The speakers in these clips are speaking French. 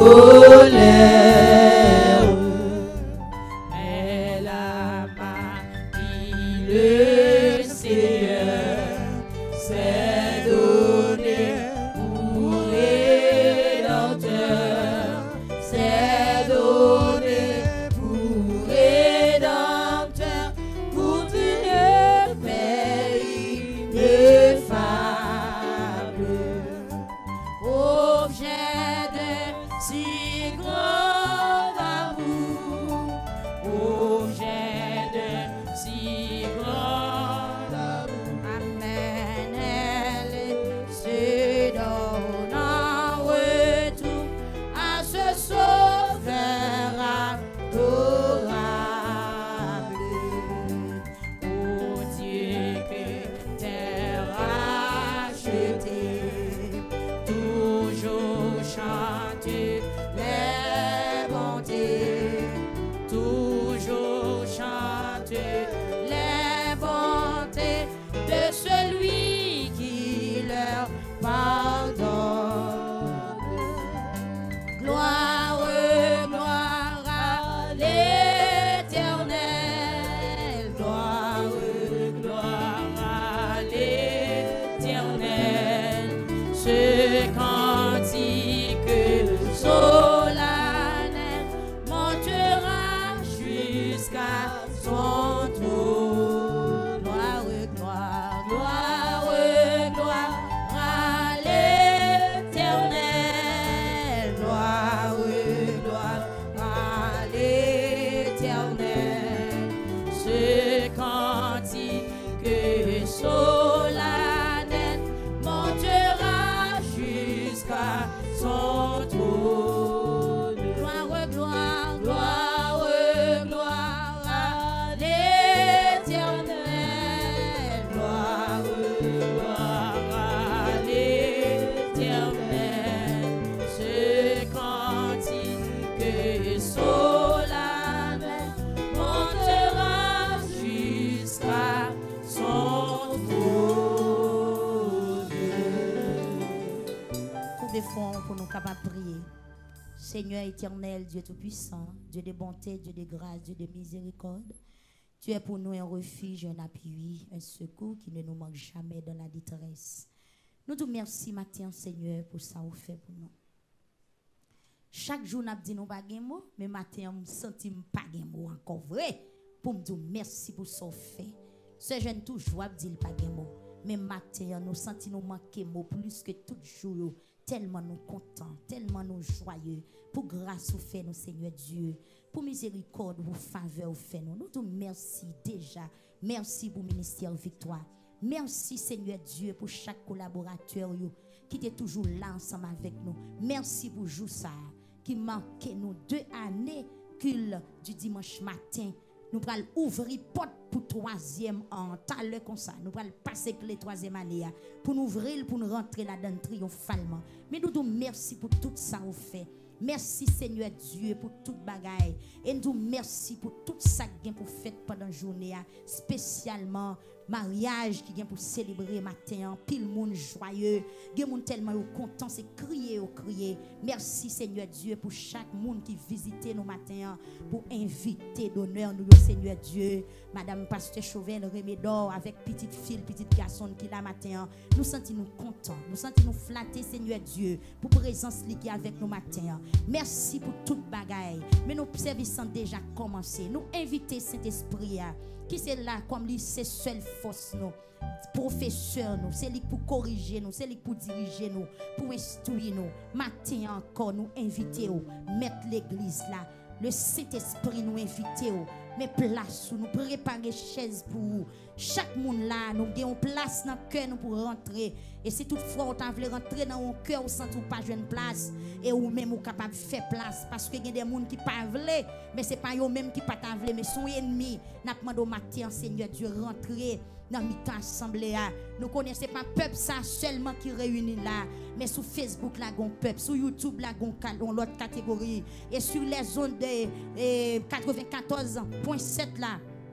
colère. Mais la main qui le Seigneur s'est donné pour rédempteur, s'est donné pour rédempteur, pour tout le pays de fable. Objet de si grand amour, objet de si grand amour. Amen, elle se donne en retour à ce sauveur adorable. Oh Dieu que t'es racheté, toujours chanter les bontés, toujours chanter les bontés de celui qui leur pardonne. Gloire, gloire à l'Éternel, gloire, gloire à l'Éternel. Ce cantique solennel montera jusqu'à son trône. Gloire, gloire, gloire, gloire à l'Éternel, gloire, gloire à l'Éternel. Ce cantique solennel montera jusqu'à son trône. Gloire, gloire, gloire, gloire à l'Éternel, gloire, gloire à l'Éternel. Ce cantique solennel montera jusqu'à son trône. Trouvez fond pour nous capables de prier. Seigneur éternel, Dieu tout-puissant, Dieu de bonté, Dieu de grâce, Dieu de miséricorde, tu es pour nous un refuge, un appui, un secours qui ne nous manque jamais dans la détresse. Nous te remercions matin, Seigneur, pour ça que vous faites pour nous. Chaque jour, nous dit nous pas de mots, mais matin, nous senti pas de mots encore vrai pour me dire merci pour ce que vous faites. Ce jeune toujours dit pas de mots, mais matin, nous senti nous manquer mots plus que tout jour. Tellement nous contents, tellement nous joyeux, pour grâce vous fait nous Seigneur Dieu, pour miséricorde, pour faveur vous fait nous. Nous te merci déjà. Merci pour le ministère Victoire. Merci Seigneur Dieu pour chaque collaborateur qui était toujours là ensemble avec nous. Merci pour jour ça qui manquait nous 2 années cul du dimanche matin. Nous allons ouvrir porte pour 3e an, talent comme ça. Nous allons passer que les 3e année pour nous ouvrir, pour nous rentrer là-dedans triomphalement. Mais nous disons merci pour tout ça vous fait. Merci Seigneur Dieu pour toute bagaille. Et nous merci pour tout ça qui pour faire pendant la journée, spécialement mariage qui vient pour célébrer matin, pile monde joyeux, des monde tellement content, c'est crier ou crier. Merci Seigneur Dieu pour chaque monde qui visite nos matins pour inviter d'honneur nous Seigneur Dieu. Madame Pasteur Chauvel Remédor avec petite fille, petite garçon qui là matin, nous sentons nous contents, nous sentons nous flattés Seigneur Dieu pour présence qui est avec nous matin. Merci pour toute bagaille. Mais nos services ont déjà commencé. Nous inviter Saint-Esprit qui c'est là comme lui c'est seule force nous professeur nous c'est lui pour corriger nous c'est lui pour diriger nous pour instruire nous matin encore nous inviter mettre l'église là le Saint-Esprit nous inviter mais place nous préparer chaise pour vous. Chaque monde là nous avons place dans le cœur nous pour rentrer et si toutefois on veut rentrer dans mon cœur ou sent ou pas jouer place et ou même ou capable de faire place parce que il y a des gens qui pas veulent mais c'est pas eux même qui pas veulent mais son ennemi n'a demandé au matin Seigneur Dieu rentrer dans mi-temps assemblée. Nous connaissons pas peuple ça seulement qui réunit là, mais sur Facebook là gon peuple, sur YouTube là gon l'autre catégorie et sur les zones de 94.7 là.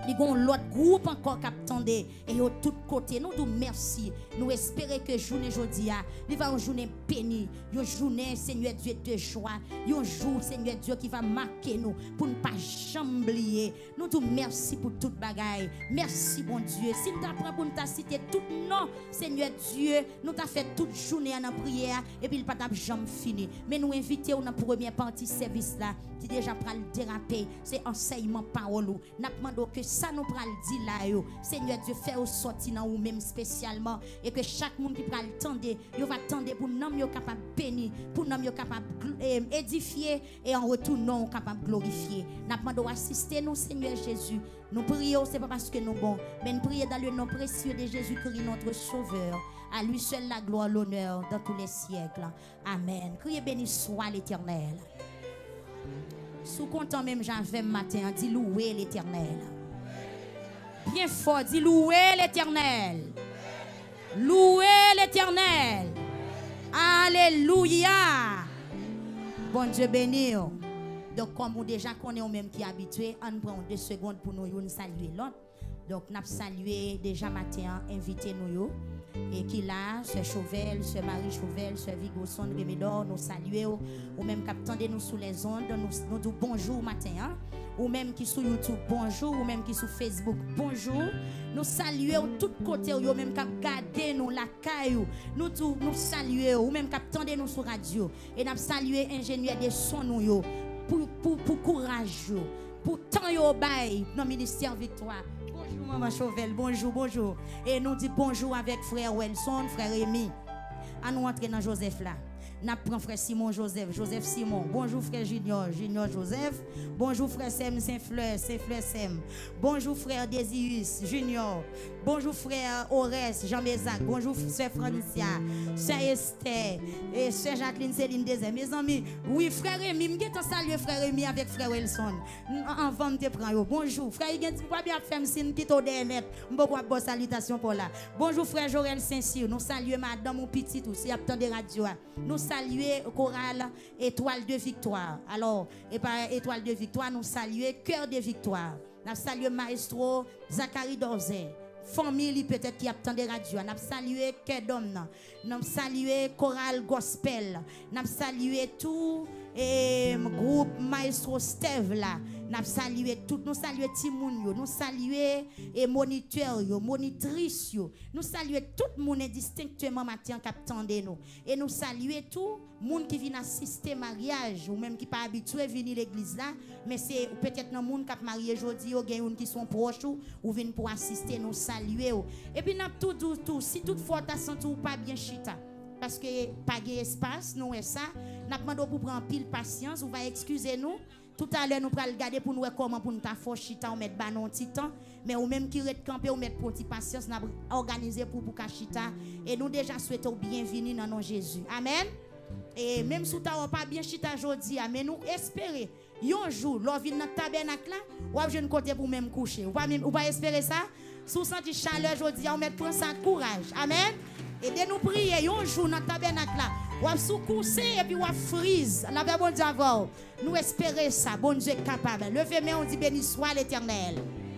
Il y a l'autre groupe encore qui attendait et de tous côtés. Nous disons merci. Nous espérons que journée aujourd'hui, il va une journée bénie. Une journée, Seigneur Dieu, de joie. Un jour, Seigneur Dieu, qui va marquer nous pour ne pas jamais oublier. Nous disons merci pour toute bagaille. Merci, bon Dieu. Si nous t'apprends pour nous citer tout nom, Seigneur Dieu, nous t'avons fait toute journée en prière et puis il pas jamais fini. Mais nous invitons dans la première partie service là, qui déjà prend le déraper, c'est enseignement parole. Nous demandons que ça nous prend le dire là, Seigneur Dieu, fait au sortir dans nous-mêmes spécialement et que chaque monde qui prend le temps, il va attendre pour nous capable bénir, pour nous capable édifier et en retour nous capable glorifier. Nous demandons assister nous, Seigneur Jésus. Nous prions, ce n'est pas parce que nous sommes bons, mais nous prions dans le nom précieux de Jésus-Christ, notre Sauveur. À lui seul la gloire, l'honneur dans tous les siècles. Amen. Criez béni soit l'Éternel. Sous content même j'avais matin, dit louer l'Éternel. Bien fort, dit louer l'Éternel. Louer l'Éternel. Alléluia. Bon Dieu béni. Donc comme vous déjà connaissez même qui est habitué, on prend 2 secondes pour nous saluer l'autre. Donc nous salué déjà matin, invité nous. Et qui là, ce Chauvel, ce Marie Chauvel, ce Vigosson, Remedor, nous saluons, ou même qui attendez nous sous les ondes, nous disons bonjour matin, hein? Ou même qui sur YouTube, bonjour, ou même qui sur Facebook, bonjour. Nous saluons tous côtés, ou même qui regardez nous la caillou, nous saluons, ou même qui attendez nous sur radio, et nous saluons ingénieur de son nous pour courage, pour temps yo bail dans le ministère Victoire. Bonjour Maman Chauvel, bonjour, bonjour. Et nous disons bonjour avec frère Wilson, frère Rémi. À nous entrer dans Joseph là. Nous prenons frère Simon Joseph, Joseph Simon. Bonjour frère Junior, Junior Joseph. Bonjour frère Sem Saint-Fleur, Saint-Fleur Sem. Bonjour frère Désirus Junior. Bonjour frère Orès, Jean-Bézac. Bonjour frère Francia, sœur Esther et sœur Jacqueline Céline Désert. Mes amis, oui frère Rémi, je vais saluer frère Rémi avec frère Wilson. Avant de prendre. Bonjour frère, il y a pas bien faire signe qui t'au net. Beaucoup bonne salutation pour là. Bonjour frère Jorel Saint-Cyr. Nous saluons madame mon petit tout, si attend de radio. Nous saluer chorale Étoile de Victoire. Alors, et par Étoile de Victoire, nous saluer Cœur de Victoire. Nous saluer Maestro Zachary Dorzé. Famille peut-être qui attend des radios. Nous saluer Cœur d'homme. Nous saluer Chorale Gospel. Nous saluer tout et groupe Maestro Steve là. Nous saluer tout, nous saluer Timoun, nous saluer et moniteur, monitrice, nous saluer tout le monde distinctement matin qui attendait nous. Et nous saluer tout le monde qui vient assister mariage ou même qui pas habitué à venir à l'église là, mais c'est peut-être un monde qui a marié aujourd'hui ou gen qui sont proches ou viennent pour assister, nous saluer. Et puis n'a tout si toutefois ta senti ou pas bien chita parce que pas d'espace, nous est ça, n'a demandé pour prendre pile patience, ou va excuser nous. Tout à l'heure, nous allons regarder pour nous comment pour nous faire chita, ou mettre banon petit temps. Mais ou même qui reste campé, ou mettre pour petit patience, nous avons organisé pour chita. Et nous déjà souhaitons bienvenue dans nom Jésus. Amen. Et même si nous n'avons pas bien chita aujourd'hui, mais nous espérons, un jour, lors de notre tabernacle là, ou avez une côté pour même coucher. Ou pas espérer ça? Si vous sentez chaleur aujourd'hui, on met prendre ça courage. Amen. Et de nous prier, un jour dans notre tabernacle là, ou à sous-cousser et puis ou à frise. La paix bon Dieu avant. Nous espérons ça. Bon Dieu est capable. Levez moi on dit béni soit l'Éternel.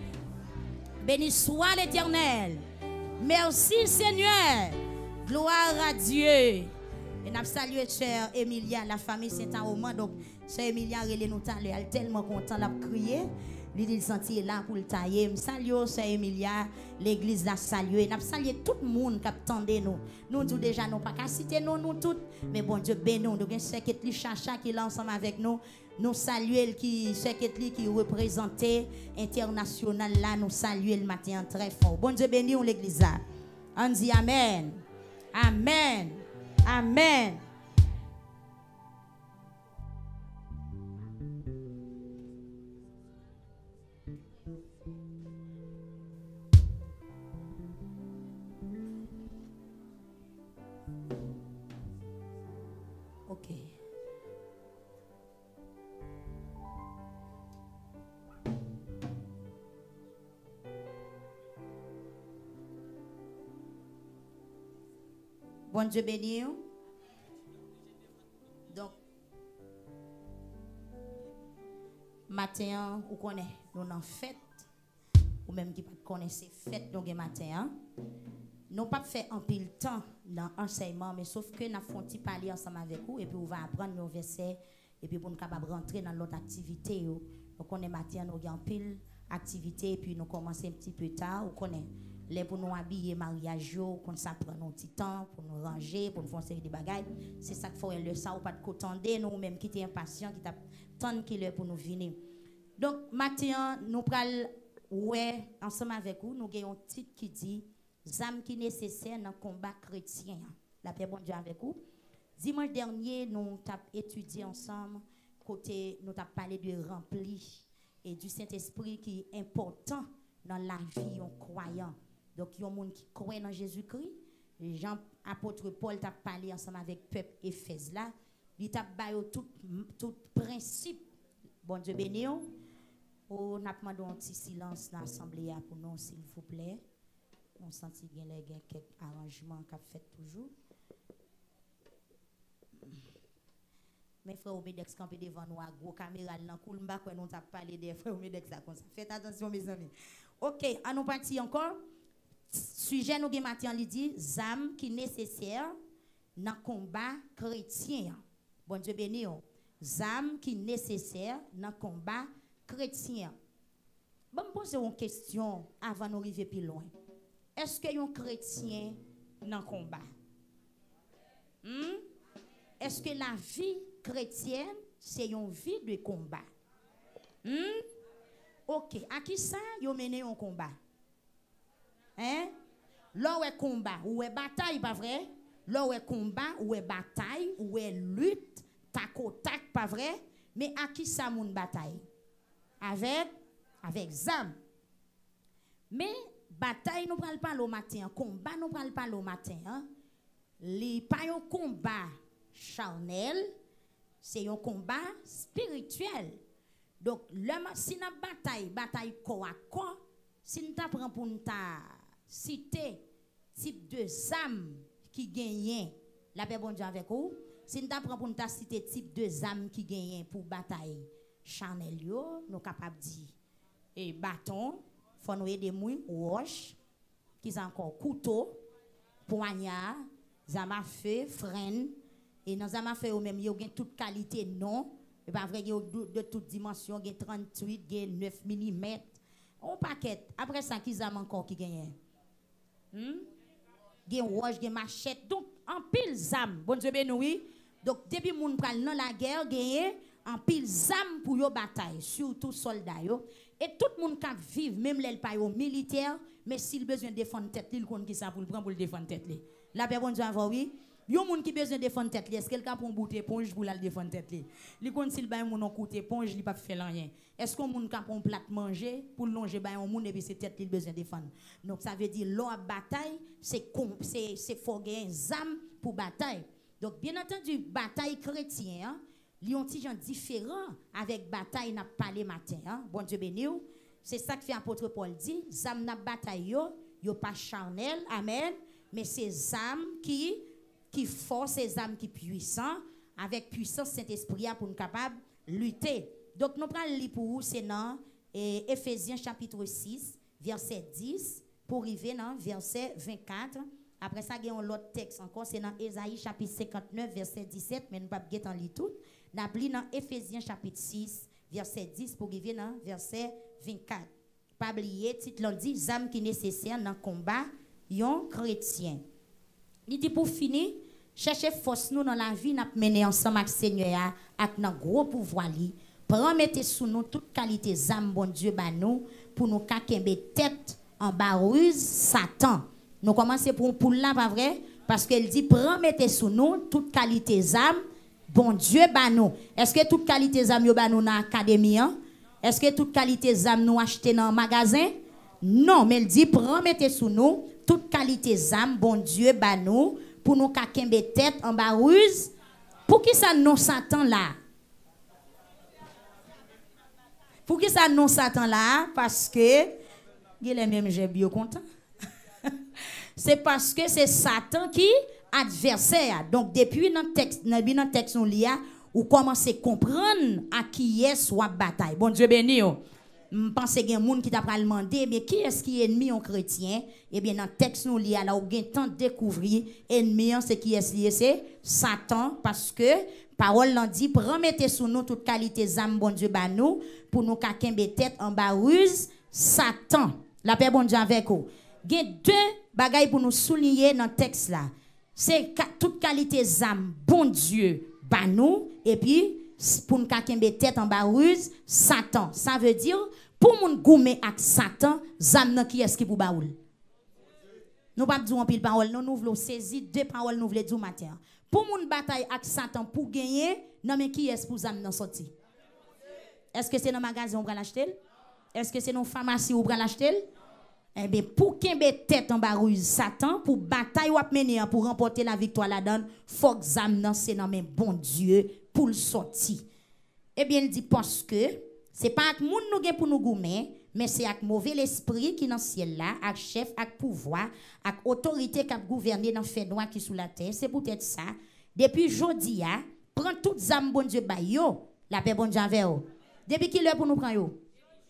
Béni soit l'Éternel. Merci Seigneur. Gloire à Dieu. Et nous saluons chère Emilia, la famille Saint-Armand. Donc, chère Emilia, elle est tellement contente de crier. Il sentit là pour le tailler. Salut, sœur Emilia, l'église l'a salué. N'a salué tout le monde qui attendait nous. Nous tout déjà nous pas qu'à citer nous toutes, mais bon Dieu béni nous. Donc c'est que Chacha qui est là ensemble avec nous. Nous saluer qui qui représentait international là, nous saluer le matin très fort. Bon Dieu béni nous l'église là. On dit amen. Amen. Amen. Ok. Bon Dieu béni. Donc, matin, vous connaissez, nous en fête. ou même qui pas connaissez fête donc matin hein. Nous pas fait un pile temps dans l'enseignement mais sauf que nous avons parler ensemble avec vous et puis on va apprendre nos versets et puis pour nous capable rentrer dans l'autre activité donc on est matin nous avons pile activité et puis nous commencer un petit peu tard ou connaît les pour nous habiller mariage qu'on ça prend un petit temps pour nous ranger pour nous faire une série de bagages c'est ça qu'il faut le ça ou pas de contender nous même qui était impatient qui t'a tant qu'il est pour nous venir donc matin nous pral ouais ensemble avec vous nous avons un titre qui dit zam qui nécessaire dans combat chrétien la paix bon Dieu avec vous dimanche dernier nous t'a étudié ensemble côté nous t'a parlé de rempli et du Saint-Esprit qui est important dans la vie d'un croyant. Donc, il y a des gens qui croient dans Jésus-Christ. Jean, apôtre Paul t'a parlé ensemble avec le peuple Éphèse là. Il t'a baillé tout principe. Bon Dieu béni. On a demandé un petit silence dans l'assemblée pour nous, s'il vous plaît. On sentit qu'il y a quelques arrangements qu'a fait toujours. Mes frères Omedex campé devant nous à gros caméra dans cool m'ba quoi nous t'a parlé des frères Omedex là comme ça. Faites attention mes amis. OK, à nous partir encore. Sujet nous gen matin li dit zam qui nécessaire dans combat chrétien. Bon Dieu béni. Zam qui nécessaire dans combat chrétien. Bon me poser une question avant nous arriver plus loin. Est-ce que un chrétien dans combat? Est-ce que la vie chrétienne, c'est une vie de combat? Ok, à qui ça, vous menez un combat? Hein? Là où est combat, où est bataille, pas vrai? Là où est combat, où est bataille, où est lutte, tac au tac, pas vrai? Mais à qui ça, mon bataille? Avec zam. Mais bataille, nous ne parlons pas le matin. Combat, nous ne parlons pas le matin. Hein? Les pas un combat charnel, c'est un combat spirituel. Donc, si nous bataille corps à corps, si nous prenons pour nous citer type de âme qui gagne, la paix bon Dieu avec vous, si nous prenons pour nous citer type de âme qui gagne pour bataille charnel, nous sommes capables de dire, et bâton, il faut nous aider mouilles, roche, qui sont encore couteau, poignard, zama feu, freine. Et dans zama feu même il y a toute qualité non, et pas vrai il y a de toute dimension, il y a 38, il y a 9 mm. On paquet. Après ça qui zama encore qui gagne. Il y a roche, il y a machette. Donc en pile zam, bon Dieu béni oui. Donc depuis moun pral dans la guerre, gagne en pile zam pour yo bataille, surtout soldats yo. Et tout le monde qui vivre, même les pas militaires, mais s'il besoin de défendre tête, il compte qui ça pour le prendre pour le défendre tête. La paix bon Dieu avant oui. Yon moun qui besoin de défendre tête, est-ce quelqu'un prend bout éponge pour la défendre tête? Li compte s'il ba moun on coûte éponge, li pas faire rien. Est-ce qu'on moun ka prend plat manger pour longer ba un moun et puis c'est tête il besoin défendre. Donc ça veut dire l'eau bataille, c'est faut gagner zam pour bataille. Donc bien entendu bataille chrétien, hein, li ont ti gens différent avec bataille n'a parlé matin, hein. Bon Dieu béni. C'est ça que fait apôtre Paul dit, zam n'a bataille yo pas charnel, amen, mais c'est zam qui force ces âmes qui puissant avec puissance Saint-Esprit pour nous capable lutter. Donc nous prenons lire pour vous c'est dans Éphésiens chapitre 6 verset 10 pour arriver dans verset 24. Après ça il y a un autre texte encore c'est dans Ésaïe chapitre 59 verset 17 mais nous pas guetter en lire tout. N'a pris dans Éphésiens chapitre 6 verset 10 pour arriver dans verset 24. Pas oublier titre l'on dit âmes qui nécessaire dans combat yon chrétien. Il dit pour finir, cherchez force nous dans la vie, nous mener ensemble avec le Seigneur, avec notre gros pouvoir. Promettez sous nous toute qualité d'âme, bon Dieu, nous, pour nous kakembe tête en barruse Satan. Nous commençons pour là, pas vrai? Parce qu'elle dit, promettez sous nous toute qualité d'âme, bon Dieu, nous. Est-ce que toute qualité d'âme, nous dans l'académie? Est-ce que toute qualité d'âme, nous achetons dans le magasin? Non, mais elle dit, promettez sous nous toute qualité d'âme, bon Dieu, nous, pour nous kakembe tête en barruse. Pour qui ça non Satan là? Pour qui ça non Satan là? Parce que, il est même j'ai bien content. C'est parce que c'est Satan qui adversaire. Donc, depuis notre texte, nous lia, ou commencez à comprendre à qui est soit bataille. Bon Dieu béni. Je pense qu'il y a des gens qui t'a demandé, mais qui est-ce qui est ennemi en chrétien? Eh bien, dans le texte, nous lisons, là, on a temps de découvrir, ennemi, c'est qui est lié, c'est Satan, parce que, parole l'en dit, remettez sous nous toute qualité d'âme, bon Dieu, bah nous, pour nous caquer tête en bas ruse, Satan. La paix, bon Dieu, avec vous. Il y a deux bagailles pour nous souligner dans le texte là. C'est toute qualité d'âme, bon Dieu, bah nous, et puis, pour nous caquer tête en bas ruse, Satan. Ça veut dire, pour nous goumer avec Satan, zam qui est-ce qui pour baoul? Nous pas dire en pile parole, nous voulons saisir deux paroles nous voulons dire matin. Pour nous bataille avec Satan pour gagner, non mais qui est-ce pour zam nan sorti? Est-ce que c'est dans magasin on va l'acheter? Est-ce que c'est dans pharmacie on va l'acheter? Eh bien, pour qu'il y ait tête en bas ruse Satan, pour bataille ou mener pour remporter la victoire là-dedans, faut que zam nan c'est dans men bon Dieu pour le sortir. Eh bien, il dit parce que c'est pas avec moun nou pour nous goumer, mais c'est avec mauvais l'esprit qui dans le ciel là, avec chef, avec pouvoir, avec autorité qui a gouverné dans le fait noir qui sous la terre. C'est peut-être ça. Depuis jodi a, prends toutes zam bon Dieu ba yo, la paix bon Dieu avec yo. Depuis qui l'heure pour nous prendre yo?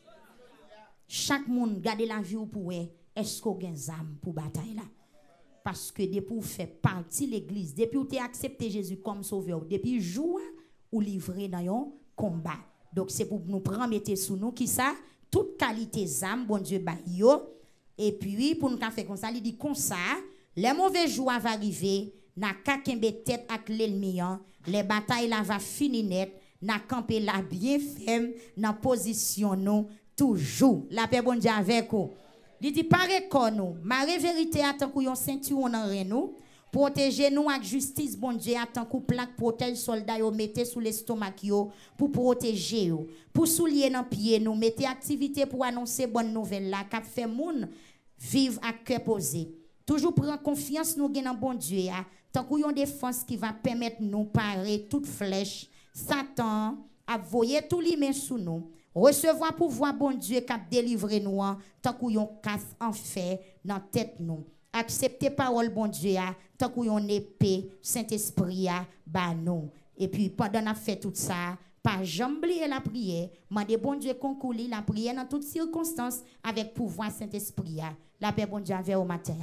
Chaque monde garde la vie pour est-ce qu'on gagne zam pour bataille là? Parce que depuis vous fait partie de l'église, depuis vous avez accepté Jésus comme sauveur, depuis jour ou livré dans un combat. Donc c'est pour nous prendre mettre sous nous qui ça toute qualité d'âme bon Dieu ba yo et puis pour nous faire comme ça, il dit comme ça, les mauvais jours vont arriver, n'a ka kembe tête avec l'ennemi, les batailles là va finir net, n'a camper là bien ferme dans position nous toujours. La paix bon Dieu avec vous. Il dit pareil comme nous, ma vérité attend qu'on ceinture en nous, protéger nous avec justice bon Dieu attend qu'on plaque protège soldat yo mettez sous l'estomac yo pour protéger yo, pour soulier dans pied nous, mettez activité pour annoncer bonne nouvelle là cap fait moun vivre à cœur posé. Toujours prendre confiance nous dans bon Dieu tant qu'on une défense qui va permettre nous parer toute flèche Satan a voyer tout les mains sous nous. Recevoir pouvoir bon Dieu qui a délivré nous tant qu'on yon casse en fer dans tête nous. Accepter parole bon Dieu tant qu'on yon épée Saint-Esprit ba nous. Et puis pendant n'a fait tout ça, pas jamais oublier la prière, demander bon Dieu concours la prière dans toutes circonstances avec pouvoir Saint-Esprit. La paix bon Dieu avec au matin.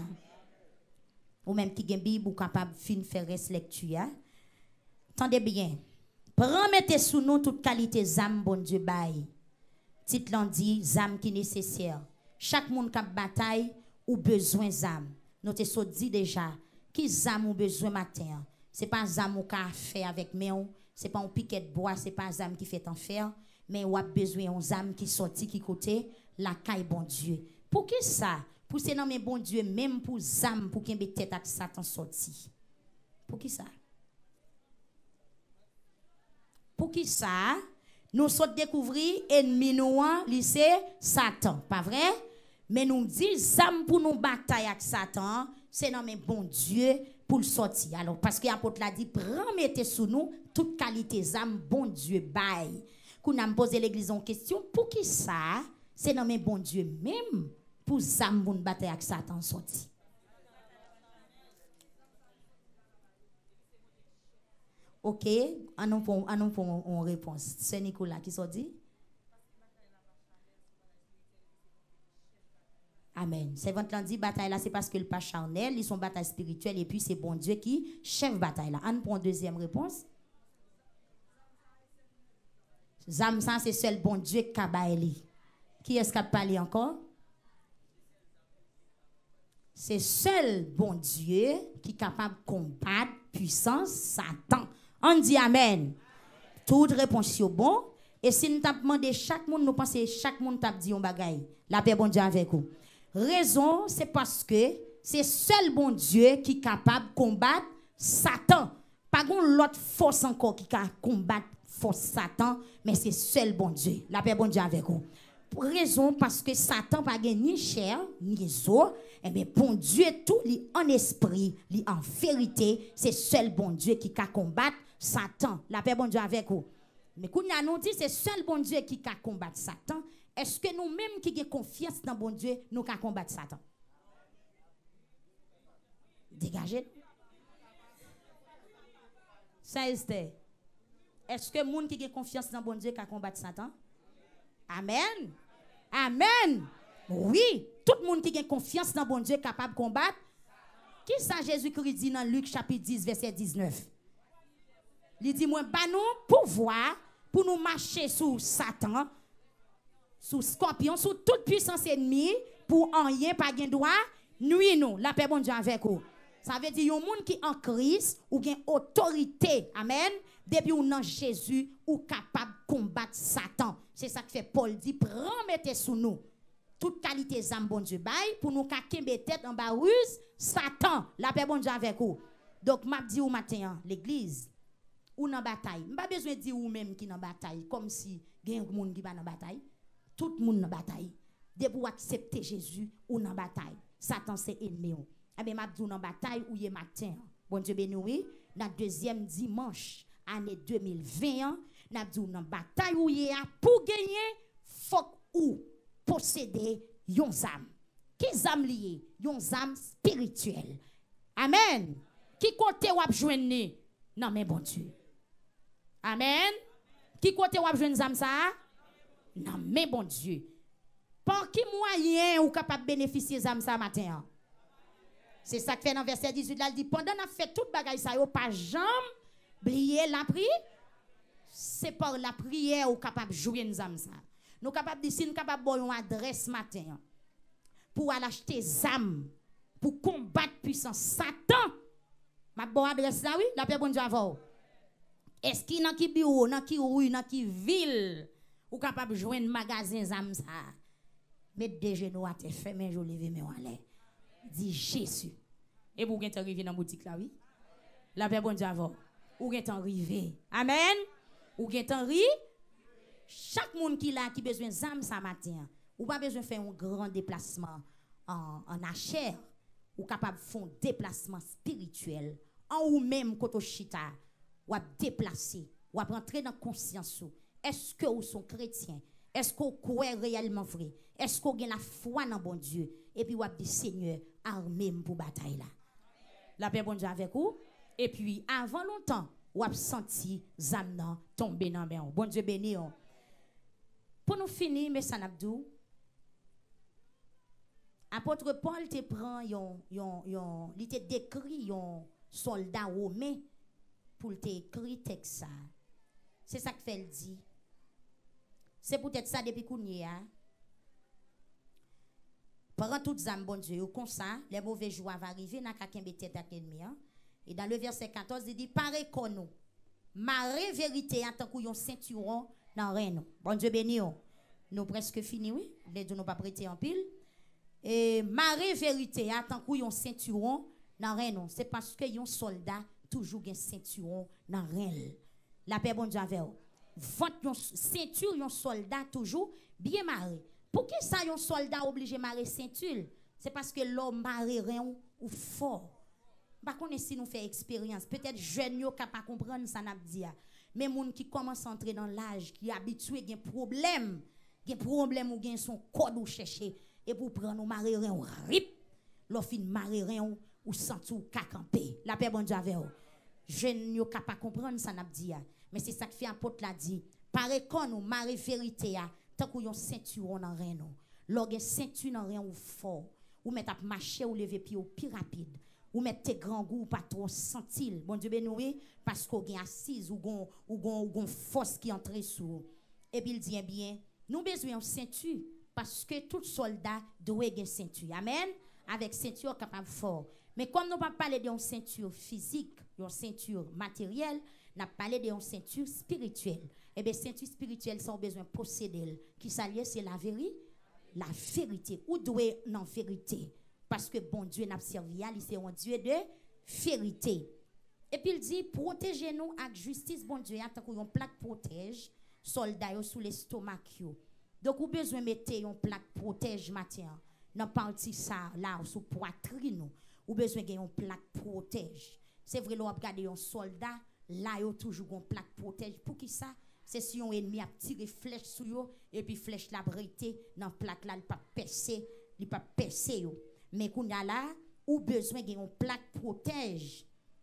Ou même qui gen Bible ou capable fin faire reste lecture. Tendez bien. Promettez sous nous toute qualité d'âme bon Dieu bail. Titre l'en dit, zam qui nécessaire. Chaque monde qui a bataille ou besoin zam. Nous te so dit déjà, qui zam ou besoin matin. C'est pas zam ou ka faire avec main, c'est pas un piquet de bois, c'est pas zam qui fait en fer, mais ou a besoin un zam qui sorti qui côté la caille bon Dieu. Pour qui ça? Pour c'est non mais bon Dieu même pour zam pour qu'il tête avec Satan sorti. Pour qui ça? Pour qui ça? Nous sommes découvrir ennemi nous c'est Satan, pas vrai? Mais nous disons zam pour nous bataille avec Satan, c'est non mais bon Dieu pour le sortir. Alors parce que l'apôtre l'a dit prends mettez sous nous toute qualité zam bon Dieu bail. Qu'on a posé l'église en question pour qui ça? C'est non mais bon Dieu même pour zam pour nous bataille avec Satan sorti. Ok, on pour une réponse. C'est Nicolas qui s'en dit. Amen. C'est votre dit bataille là, c'est parce que le pas charnel, ils sont bataille spirituelle et puis c'est bon Dieu qui chef bataille là. On prend une deuxième réponse. Zam ça c'est seul bon Dieu qui a baillé. Qui est-ce qui a parlé encore? C'est seul bon Dieu qui est capable de combattre puissance Satan. On dit amen. Toute réponse est bon. Et si nous avons demandé chaque monde, nous pensons chaque monde t'a dit un bagay. La paix bon Dieu avec vous. Raison, c'est parce que c'est seul bon Dieu qui est capable de combattre Satan. Pas l'autre force encore qui peut combattre force Satan, mais c'est seul bon Dieu. La paix bon Dieu avec vous. Raison parce que Satan pas ni chair ni os. Eh bien, bon Dieu, tout li en esprit, li en vérité, c'est seul bon Dieu qui peut combattre Satan. La paix bon Dieu avec vous. Mais quand nous dit c'est seul bon Dieu qui peut combattre Satan, est-ce que nous-mêmes qui avons confiance dans bon Dieu, nous pouvons combattre Satan? Dégagez. Ça est-ce que les gens qui ont confiance dans bon Dieu peut combattre Satan? Amen. Amen. Oui, tout le monde qui a confiance dans bon Dieu est capable de combattre. Qui ça Jésus-Christ dit dans Luc chapitre 10 verset 19? Il dit moi bah nous pouvoir pour nous marcher sous Satan, sous scorpion, sous toute puissance ennemie pour en rien pas gain droit nuit nous la paix bon Dieu avec vous. Ça veut dire un monde qui en Christ ou gain autorité. Amen. Depuis ou dans Jésus ou capable de combattre Satan. C'est ça que fait Paul dit prends mettez sous nous toute qualité d'âme bon Dieu bail pour nous kembe tête en bas ruse Satan la paix bon Dieu avec vous. Donc m'a dit au matin l'église ou dans bataille. Pas besoin de dire ou même qui dans bataille comme si gen monde qui va dans bataille. Tout le monde dans bataille. Dès pour accepter Jésus ou dans bataille. Satan c'est ennemi. Eh bien m'a dit dans bataille ou y matin. Bon Dieu béni oui, dans deuxième dimanche année 2020, n'a dit dans bataille ou y a pour gagner faut ou posséder yon âme. Qui âme lié? Yon âme spirituelle. Amen. Qui côté ou joindre non mais bon Dieu. Amen. Qui côté ou joindre âme ça? Non mais bon Dieu. Par qui moyen ou capable bénéficier âme ça matin? C'est ça que fait dans verset 18 là, il dit pendant n'a fait toute bagaille ça yo pas jamais oublier la prière. C'est par la prière ou capable joindre âme ça. Nous capable de si nous capable boire une adresse matin pour aller acheter âme pour combattre puissance Satan. Ma bonne adresse là oui, la paix bon Dieu avant. Est-ce qu'il dans qui bureau, dans qui rue, dans qui ville ou capable joindre magasin âme ça. Mettre des genoux à te fermer je lever mes en l'air. Dit Jésus. Et vous êtes arrivé dans la boutique là oui. La paix bon Dieu avant. Ou êtes arrivé. Amen. Ou êtes arrivé. Chaque monde qui là qui besoin d'âme ça matin, ou pas besoin faire un grand déplacement en achère, ou capable de faire un déplacement spirituel en ou même koto chita, ou à déplacer, ou à rentrer dans conscience. Est-ce que vous sont chrétiens? Est-ce que vous croyez réellement vrai? Est-ce que vous avez la foi dans bon Dieu? Et puis vous avez dit Seigneur, armez pour bataille là. La paix bon Dieu avec vous. Et puis avant longtemps, vous avez senti zamnan tomber dans ben. Bon Dieu béni. Pour nous finir, mais ça n'a pas apôtre Paul te prend il te décrit un soldat romain pour te écrire texte ça. C'est ça que fait le dit. C'est peut-être ça depuis qu'on y a. Prends toutes âmes bon Dieu comme ça, les mauvais jours vont arriver n'a qu'à kembe tête à ennemi. Et dans le verset 14 il dit paraît qu'on nous marée vérité en tant qu'on ceinturon dans reine. Bon Dieu béni. Nous presque fini oui, les deux nous pas prêter en pile. Et marée vérité en tant qu'on ceinturon dans reine. C'est parce que yon soldat toujours un ceinturon dans reine. La paix bon Dieu avec vous. Votre ceinture yon soldat toujours bien maré. Pour qui ça yon soldat obligé marrer ceinture? C'est parce que l'homme maré rien ou fort. Par contre si nous fait expérience, peut-être jeune yo capable comprendre ça n'a dit. Mais moun qui commence à entrer dans l'âge, qui est habitué gen problème ou gen son code ou chercher et pour prendre marrer rien ou rip, l'on fin marrer rien ou senti ou campé. La paix bon Dieu avec vous. Jeune yo capable comprendre ça n'a dit. Mais c'est ça que fait apôtre l'a dit. Paraît qu'on nous marrer vérité tant qu'on yon ceinture dans rien non. Lorsque ceinture dans rien ou fort, ou mettre à marcher ou lever pied ou plus rapide. Ou mettre tes grands goûts pas trop sentil. Bon Dieu béni parce qu'on gagne assise ou gon force qui entre sous. Et puis il dit bien, nous besoin de ceinture parce que tout soldat doit avoir ceinture. Amen. Avec ceinture capable fort. Mais comme nous pas parler de ceinture physique, de ceinture matérielle, n'a parlé de ceinture spirituelle. Et bien ceinture spirituelle sont besoin de posséder. Qui s'allie c'est la vérité, la vérité. Ou doit non vérité. Parce que bon Dieu n'a servi à lui, c'est un Dieu de vérité. Et puis il dit, protégez-nous avec justice, bon Dieu, tant qu'on plaque protège, soldats sous l'estomac. Donc, vous avez besoin de mettre une plaque protège matin. Dans partie ça, là, sous poitrine, vous avez besoin de une plaque protège. C'est vrai, vous regardez un soldat, là, il y a toujours une plaque protège. Pour qui ça? C'est si un ennemi a tiré flèche sur eux, et puis flèche la brité, dans la plaque là, il pas percer, il pas percer. Mais qu'on a là, ou besoin d'une plaque protège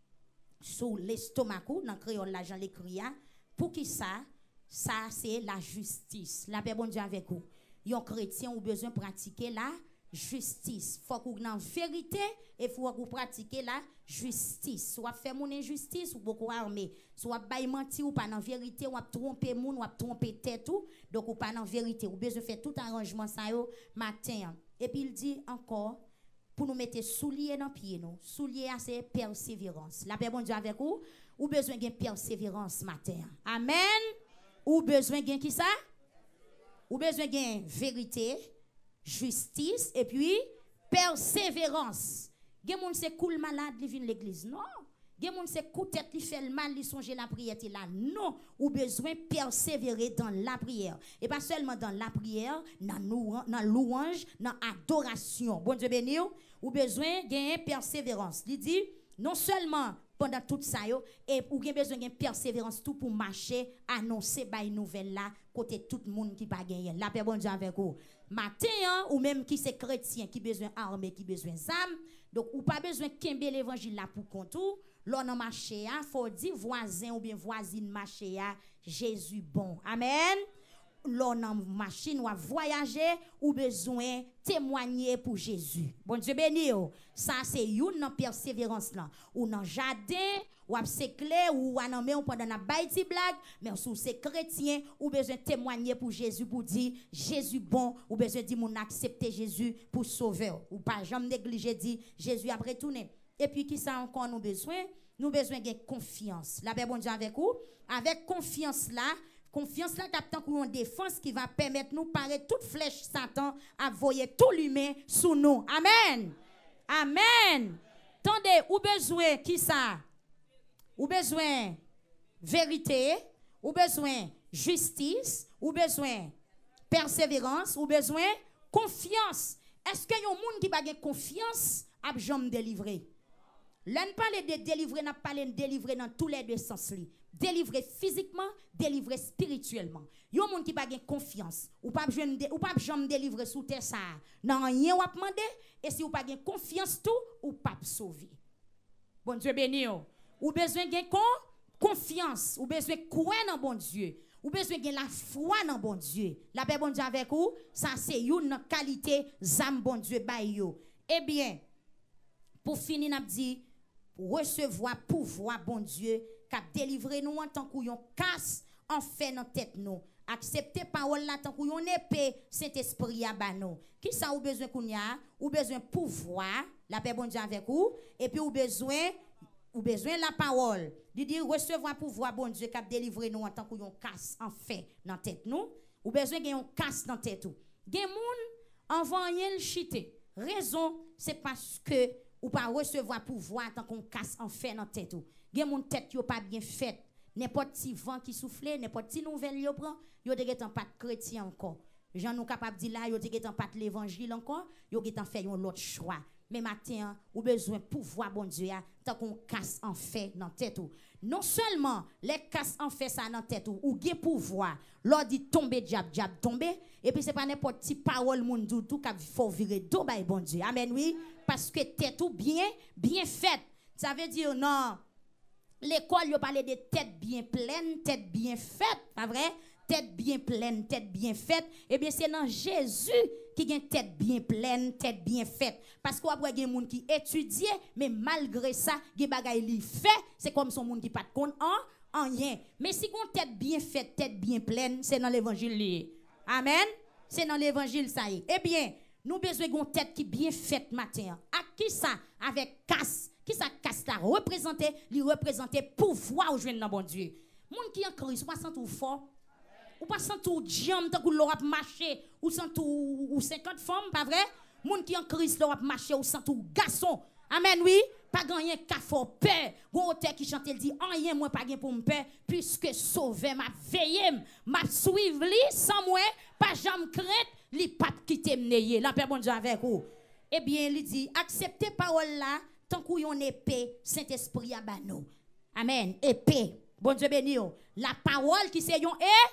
sur l'estomac, dans créole l'argent l'écrit, pour qui ça? Ça c'est la justice. La paix bon Dieu avec vous. yon chrétien ou besoin pratiquer la justice. Faut qu'on en vérité et faut qu'on pratique la justice. Soit faire mon injustice ou beaucoup armé, soit bay menti ou pas dans vérité, ou tromper moun, ou tromper tête ou donc ou pas dans vérité, ou besoin faire tout arrangement ça yo matin. Et puis il dit encore pour nous mettre souliers dans pied nous. Souliers c'est persévérance. La paix bon Dieu avec vous, ou besoin de persévérance matin. Amen. Ou besoin de qui ça? Ou besoin de vérité, justice et puis persévérance. Gen moun se koul malade li vin l'église. Non. Gen moun se kou tête li fait le mal li songe la prière là. Non, ou besoin persévérer dans la prière. Et pas seulement dans la prière, dans louange, dans adoration. Bon Dieu béni ou besoin gagner persévérance. Il dit non seulement pendant tout ça yo et ou gen besoin de persévérance tout pour marcher annoncer bay nouvelle là côté tout le monde qui pas gagner. La paix bon Dieu avec vous. Matin ou même qui c'est chrétien qui besoin armée qui besoin d'armes. Donc ou pas besoin kembe l'évangile là pour contour. L'on a marché a faut dire voisin ou bien voisine marché a Jésus bon. Amen. L'on a machine ou voyager ou besoin témoigner pour Jésus. Bon Dieu béni. Ça c'est une persévérance là. Ou dans jardin ou c'est clair ou en même pendant na baïti blague mais sous c'est chrétien ou besoin témoigner pour Jésus pour dire Jésus bon ou besoin dire mon accepter Jésus pour sauveur ou pas jamais négliger dire Jésus a retourné. Et puis qui ça encore nous besoin de confiance. La paix bon Dieu avec vous. Avec confiance là captant pour une défense qui va permettre nous parer toute flèche Satan à voyer tout l'humain sous nous. Amen. Amen. Tendez, ou besoin qui ça? Ou besoin vérité, ou besoin justice, ou besoin persévérance, ou besoin confiance. Est-ce qu'il y a un monde qui n'a pas confiance à jamais délivrer? L'on parle de délivrer, n'a pas de délivrer dans tous les deux sens. Délivrer physiquement, délivrer spirituellement. Il y a un monde qui n'a pas confiance. Ou pas jamais délivrer sous terre ça. Non, rien ou demander. Et si vous n'avez pas confiance tout, ou pas sauver. Bon Dieu béni. Ou besoin de confiance. Ou besoin de croire dans bon Dieu. Ou besoin de la foi dans bon Dieu. La paix bon Dieu avec vous, ça c'est une qualité zam bon Dieu bayo. Eh bien, pour finir, n'a dit recevoir pouvoir bon Dieu qui délivrer nous en tant qu'on casse en fait dans tête nous. Accepter parole là tant qu'on épée Saint-Esprit à banou. Qui ça ou besoin qu'on y a? Ou besoin pouvoir, la paix bon Dieu avec vous et puis ou besoin la parole. Il dit recevoir pouvoir bon Dieu qui délivrer nous en tant qu'on casse en fait dans tête nous. Ou besoin qu'on casse dans tête tout. Gen moun avant rien chiter. Raison c'est parce que ou pas recevoir pouvoir tant qu'on casse en fait dans tête tout. Gen moun tête yo pas bien faite. N'importe si vent qui souffle, n'importe si nouvelle yo prend, yo te getan pas chrétien encore. Jean nous capable dire là, yo te getan pas l'évangile encore, yo getan fait un autre choix. Mais matin, ou besoin pouvoir bon Dieu tant qu'on casse en fait dans tête ou. Non seulement les casse en fait ça dans tête ou gen pouvoir, l'on dit tomber diable tomber et puis c'est pas n'importe qui parole moun tout qu'a faut virer do bay bon Dieu. Amen oui, parce que tête ou bien faite. Ça veut dire non. L'école, yo parle de tête bien pleine, tête bien faite, pas vrai? Tête bien pleine, tête bien faite. Eh bien, c'est dans Jésus qui a une tête bien pleine, tête bien faite. Parce qu'on a des gens qui étudient, mais malgré ça, des bagailles li fait, c'est comme son monde qui pas de compte en rien. Mais si on tête bien faite, tête bien pleine, c'est dans l'évangile. Amen. C'est dans l'évangile ça y est. Eh bien, nous besoin d'une tête qui bien faite matin. À qui ça? Avec casse. Qui ça casse là représenter, lui représenter pouvoir au joindre dans bon Dieu. Moun qui en Christ, ou pas sentir fort, ou pas sentir jam tant que l'aura marché, ou sentir ou 50 femmes, pas vrai? Moun qui en Christ l'aura marché ou sentir garçon. Amen oui, pas gagner qu'à fort peur. Gon auteur qui chante il dit rien moi pas gain pour me peur puisque sauver m'a veillé, m'a suivre li sans moi, pas jamais crainte, li pas quitter me. La paix bon Dieu avec vous. Eh bien, il dit acceptez parole là. Tant qu'on yon épée, Saint-Esprit à banou. Amen. Épée. Bon Dieu béni. La parole qui c'est yon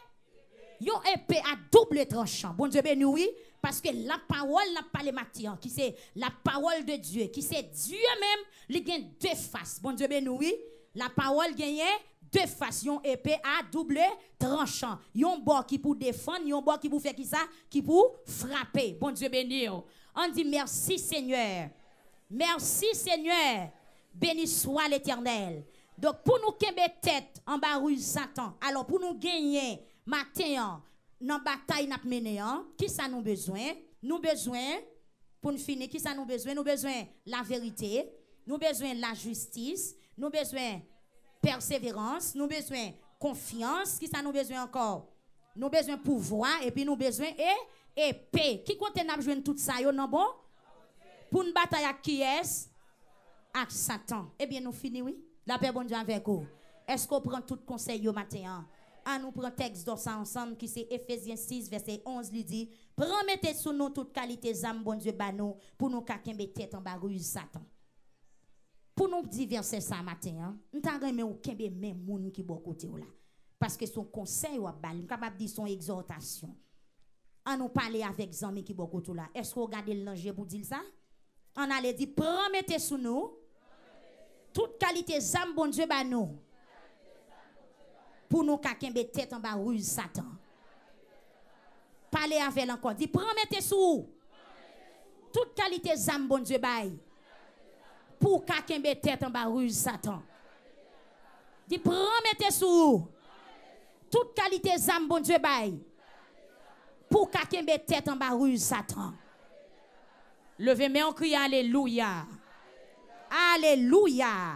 épée à double tranchant. Bon Dieu béni, oui. Parce que la parole, la parole matière, qui c'est la parole de Dieu, qui c'est Dieu même, il gagne deux faces. Bon Dieu béni, oui. La parole gagne deux façons épée à double tranchant. Yon bord qui pour défendre, yon bord qui pour faire qui ça, qui pour frapper. Bon Dieu béni. On dit merci Seigneur. Merci Seigneur. Béni soit l'Éternel. Donc pour nous kembe tête en bas ruse Satan. Alors pour nous gagner matin dans bataille n'a mené qui ça nous besoin? Nous besoin pour nous finir qui ça nous besoin? Nous besoin la vérité, nous besoin la justice, nous besoin persévérance, nous besoin confiance, qui ça nous besoin encore? Nous besoin pouvoir et puis nous besoin épée. Qui compte n'a besoin tout ça yo non bon? Pour une bataille avec qui est? Avec Satan. Eh bien nous finissons oui. La paix bon Dieu avec vous. Est-ce qu'on prend tout conseil au matin? On nous prend texte dans ça ensemble qui c'est Ephésiens 6 verset 11 lui dit promettez sous nous toute qualité d'âme bon Dieu banou pour nous kakembe tête en bas ruse Satan. Pour nous diverser ça matin, nous t'avons ou kembe même moun qui bon côté là parce que son conseil ou bal capable dire son exhortation. On nous parler avec zami qui bon côté là. Est-ce qu'on regarde le danger pour dire ça? On allait dire promettez sous nous toute qualité d'âme bon Dieu banou pour nous kakembe tête en bas ruse Satan. Parlez avec encore. Dit promettez sous toute qualité d'âme bon Dieu bail pour kakembe tête en bas ruse Satan. Dit promettez sous toute qualité d'âme bon Dieu bail pour kakembe tête en bas ruse Satan. Levez main en crie alléluia. Alléluia.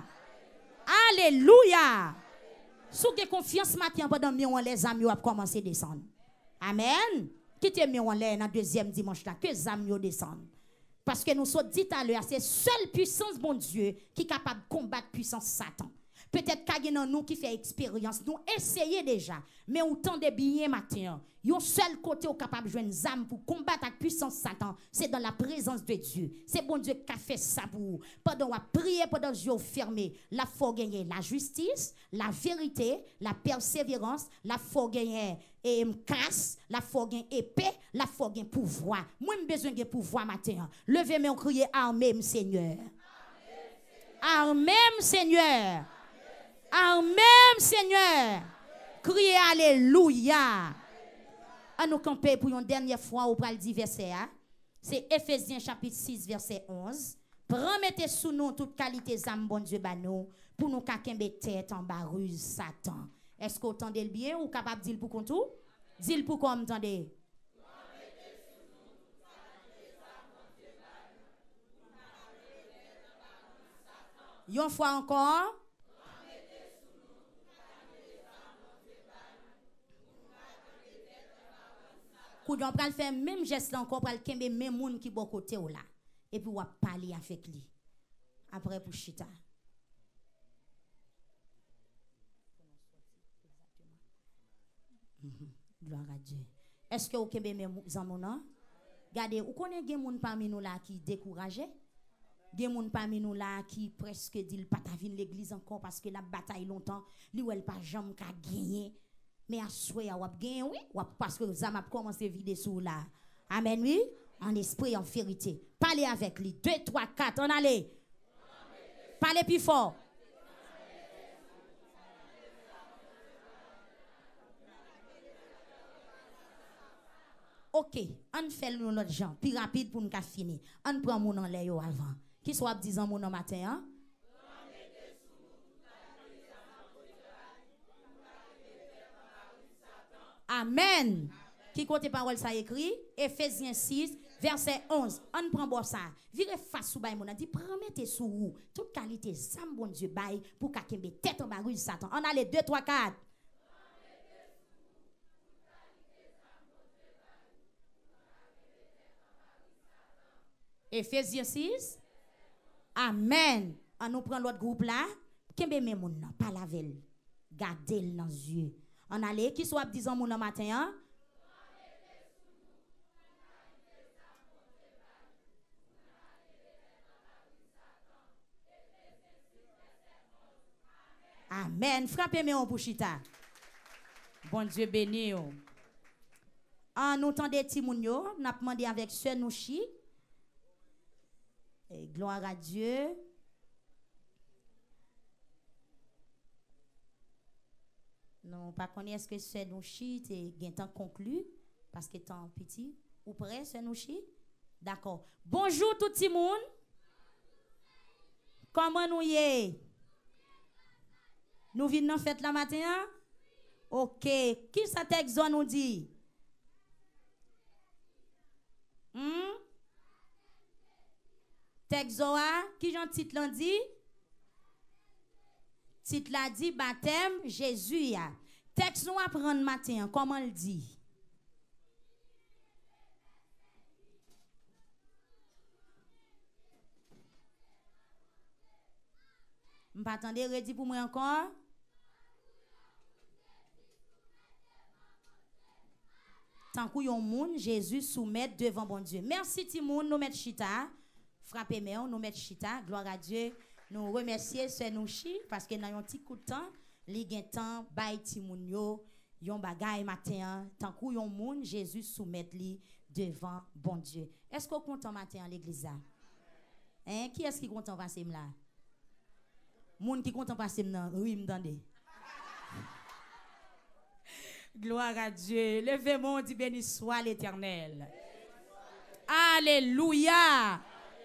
Alléluia. Si vous avez confiance matin pendant que les amis ont commencé à descendre. Amen. Quittez moi dans le deuxième dimanche là que les amis descendent. Parce que nous sommes dit à l'heure, c'est seule puissance bon Dieu qui est capable de combattre puissance Satan. Peut-être qu'il y a nous qui fait expérience, nous essayons déjà, mais autant de bien matin. Un seul côté où capable de jouer une âme pour combattre la puissance Satan, c'est dans la présence de Dieu. C'est bon Dieu qui a fait ça pour vous. Pendant qu'on prier, pendant que yeux fermés, la faut gagner la justice, la vérité, la persévérance, la faut gagner et casse, la faut gagner épée, la faut gagner pouvoir. Moi, j'ai besoin de pouvoir matin. Levez-moi, criez armez Seigneur. Armez Seigneur. Armez Seigneur. Criez alléluia. À nous camper pour une dernière fois, au pral dit verset. C'est Ephésiens chapitre 6, verset 11. Promettez sous nous toute qualité d'âme, bon Dieu, banou, pour nous kakembe tête en bas ruse Satan. Est-ce que vous entendez le bien ou capable de dire pour tout? Dis-le pour qu'on entendez. Une fois encore. Kou on pral faire même geste encore pral kembe même moun qui bon côté ou là et puis on va parler avec lui après pour chita. Gloire à Dieu. Est-ce que vous kembe même zanmou nan? Regardez, ou connaît gen moun parmi nous là qui découragé? Gen moun parmi nous là qui presque dit pas ta vinn l'église encore parce que la bataille longtemps, li ou elle pas jamais ka gagner. Mais à souhait, on va gagner, oui, parce que vous avez commencé à vider sous là. Amen, oui, en esprit, en vérité. Parlez avec lui. 2, 3, 4, on allait. Parlez plus fort. Ok, on fait l'autre gens, plus rapide pour nous finir. On prend mon nom avant. Qui soit disant mon nom matin, hein? Amen. Qui compte parole ça écrit? Ephésiens 6, verset 11. On prend bon ça. Virez face sous bail mon dit promettez sous vous toute qualité sam bon Dieu bail pour kakembe tête en bas ruse Satan. On a les 2 3 4. Ephésiens 6. Amen. On nous prend l'autre groupe là. Kembe même mon nan, pas la veille. Gardez-le dans les yeux. On allait qui soit disant mon matin hein? Amen. Frappez-moi pour chita. Bon Dieu béni. En nous tendez Timounio, n'a demandé avec ce nouchi. Et gloire à Dieu. Non, pas connaît est-ce que c'est nous chi et gain temps conclu parce que temps petit ou prêt c'est nous chi. D'accord. Bonjour tout le monde. Comment nous y? Nous venons fête la matin? OK. Qui ça texte nous dit? Texoa, qui j'en titre l'en dit? Titre la dit baptême Jésus ya. Texte nous apprendre matin, comment le dit? M'attendez redit pour moi encore? Tant que yon moun Jésus soumet devant bon Dieu. Merci Timoun, nous mettre chita. Frappez moi, nous mettre chita. Gloire à Dieu. Nous remercier ce nous chi parce que dans un petit coup de temps, li gen temps bay Timoun yo yon bagay matin tant que yon moun Jésus soumet li devant bon Dieu. Est-ce qu'on content matin à l'église là? Hein, qui est-ce qui content passer là? Moun qui content passer nan, oui m'tendez. Gloire à Dieu. Levez-moi, dit béni soit l'Éternel. Alléluia.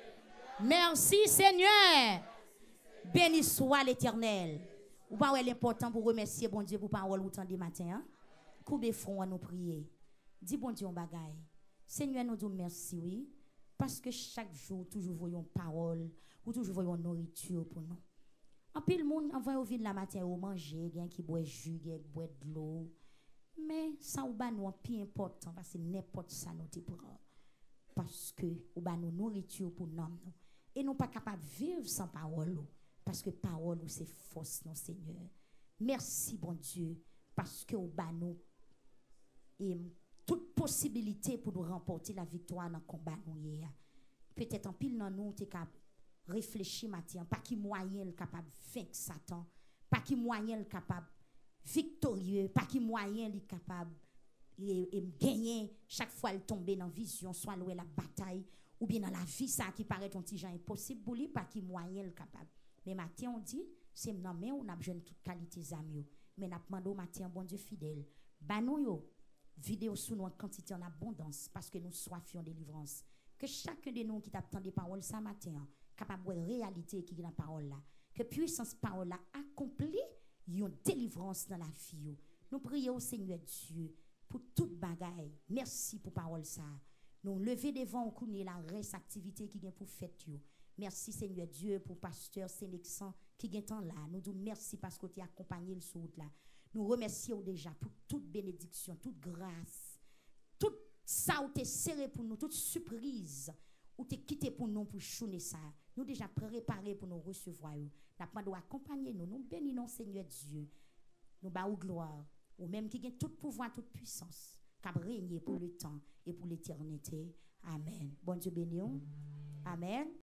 Merci Seigneur. Béni soit l'Éternel. Ou pas l'important pour remercier bon Dieu pour parole ou temps du matin. Hein? Coupe front à nous prier. Dis bon Dieu on bagaille. Seigneur nous disons merci oui parce que chaque jour toujours voyons parole ou toujours voyons nourriture pour nous. En pile monde avant au vide la matin au manger, gen qui boit jus, gen boit de l'eau. Mais ça ou ba nous plus important parce que n'importe ça nous te prend. Parce que ou ba nous nourriture pour nous et nous pas capable vivre sans parole parce que parole c'est force non Seigneur. Merci bon Dieu parce que ou ba nous et toute possibilité pour nous remporter la victoire dans combat nous hier. Peut-être en pile dans nous t'es capable réfléchir matin pas qui moyen capable vaincre Satan, pas qui moyen capable victorieux, pas qui moyen li capable et gagner chaque fois il tomber dans vision soit louer la bataille ou bien dans la vie ça qui paraît un petit genre impossible pour lui pas qui moyen capable. Mais matin on dit c'est dans main on a besoin de toute qualité amis mais n'a demandé matin bon Dieu fidèle ba nous yo vidéo sous nous en quantité en abondance parce que nous soifions délivrance que chacun de nous qui t'attend des paroles ça matin capable de réalité qui est dans la parole là que puissance parole là accomplit une délivrance dans la vie. Nous prions au Seigneur Dieu pour toute bagaille. Merci pour parole ça. Nous lever devant au la reste activité qui vient pour fête. Merci Seigneur Dieu pour pasteur Sénexan qui vient temps là. Nous disons merci parce que tu as accompagné le soute là. Nous remercions déjà pour toute bénédiction, toute grâce, tout ça où tu es serré pour nous, toute surprise où tu es quitté pour nous pour chouner ça. Nous déjà préparés pour nous recevoir. Nous doit accompagner nous, nous bénissons Seigneur Dieu. Nous baou gloire, ou même qui a tout pouvoir, toute puissance, qui a régné pour le temps et pour l'éternité. Amen. Bon Dieu béni. Amen.